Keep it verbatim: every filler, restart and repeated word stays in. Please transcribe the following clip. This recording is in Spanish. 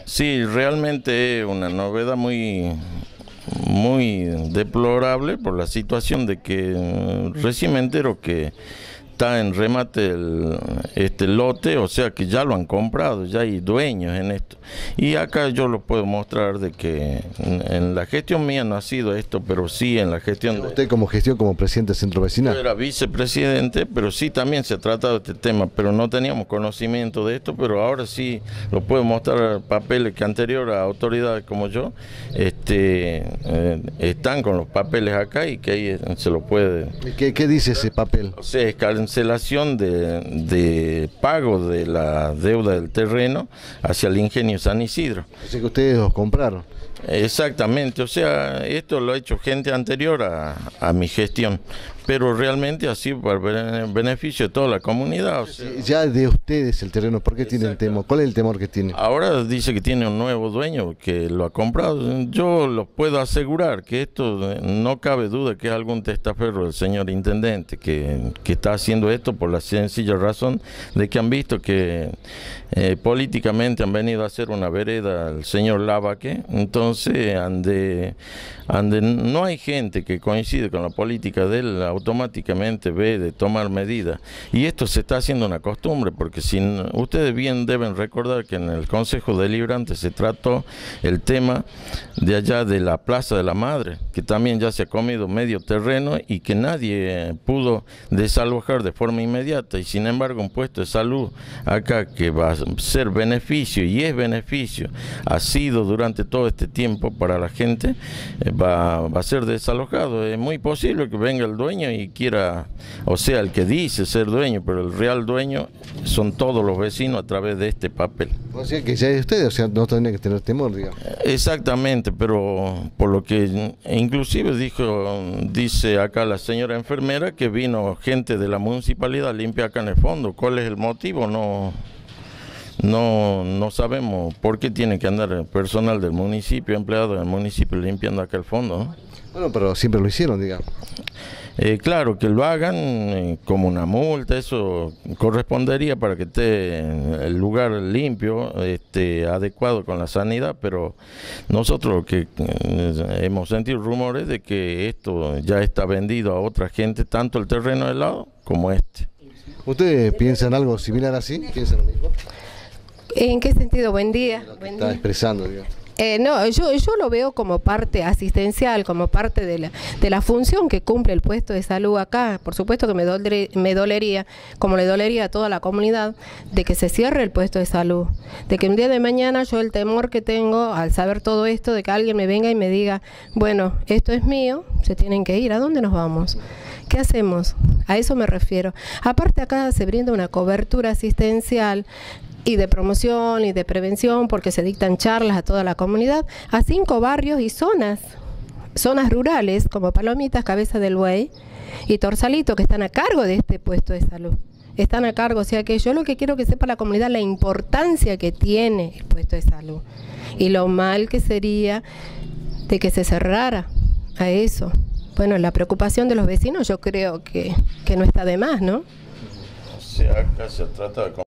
Sí, realmente es una novedad muy, muy deplorable por la situación de que eh, recién me entero que está en remate el, este lote, o sea que ya lo han comprado, ya hay dueños en esto. Y acá yo lo puedo mostrar de que en, en la gestión mía no ha sido esto, pero sí en la gestión de... Usted como gestión, como presidente del Centro Yo Vecinal. era vicepresidente, pero sí también se ha tratado este tema, pero no teníamos conocimiento de esto, pero ahora sí lo puedo mostrar papeles que anterior a autoridades como yo este, eh, están con los papeles acá y que ahí se lo puede... ¿Qué, qué dice ese papel? O sea, es cancelación de, de pago de la deuda del terreno hacia el ingenio San Isidro. Dice que ustedes los compraron. Exactamente, o sea, esto lo ha hecho gente anterior a, a mi gestión, pero realmente ha sido para el beneficio de toda la comunidad. O sea, Ya de ustedes el terreno, ¿por qué tienen temor? ¿Cuál es el temor que tienen? ahora dice que tiene un nuevo dueño que lo ha comprado. Yo lo puedo asegurar que esto no cabe duda que es algún testaferro del señor intendente que, que está haciendo esto por la sencilla razón de que han visto que eh, políticamente han venido a hacer una vereda al señor Lavaque. Entonces, ande, ande, no hay gente que coincide con la política de él, automáticamente ve de tomar medidas. Y esto se está haciendo una costumbre, porque si ustedes bien deben recordar que en el Consejo Deliberante se trató el tema de allá de la Plaza de la Madre, que también ya se ha comido medio terreno y que nadie pudo desalojar de forma inmediata. Y sin embargo, un puesto de salud acá que va a ser beneficio, y es beneficio, ha sido durante todo este tiempo para la gente, eh, va, va a ser desalojado. Es muy posible que venga el dueño y quiera, o sea, el que dice ser dueño, pero el real dueño son todos los vecinos a través de este papel. O sea que ya es ustedes, o sea, no tendrían que tener temor, digamos. Exactamente, pero por lo que inclusive dijo, dice acá la señora enfermera que vino gente de la municipalidad limpia acá en el fondo. ¿Cuál es el motivo? No... No, no sabemos por qué tiene que andar personal del municipio, empleado del municipio limpiando acá el fondo, ¿no? Bueno, pero siempre lo hicieron, digamos. Eh, claro, que lo hagan eh, como una multa, eso correspondería para que esté el lugar limpio, este, adecuado con la sanidad, pero nosotros lo que eh, hemos sentido rumores de que esto ya está vendido a otra gente, tanto el terreno de lado como este. ¿Ustedes piensan algo similar así? ¿Piensan lo mismo? ¿En qué sentido? Buen día. Buen Está día. expresando, digamos. Eh, no, yo, yo lo veo como parte asistencial, como parte de la, de la función que cumple el puesto de salud acá. Por supuesto que me, doler, me dolería, como le dolería a toda la comunidad, de que se cierre el puesto de salud. De que un día de mañana yo el temor que tengo al saber todo esto, de que alguien me venga y me diga, bueno, esto es mío, se tienen que ir, ¿a dónde nos vamos? ¿Qué hacemos? A eso me refiero. Aparte acá se brinda una cobertura asistencial y de promoción y de prevención, porque se dictan charlas a toda la comunidad, a cinco barrios y zonas, zonas rurales como Palomitas, Cabeza del Buey y Torsalito, que están a cargo de este puesto de salud. Están a cargo, o sea que yo lo que quiero que sepa la comunidad la importancia que tiene el puesto de salud y lo mal que sería de que se cerrara a eso. Bueno, la preocupación de los vecinos yo creo que, que no está de más, ¿no? O sea, acá se trata de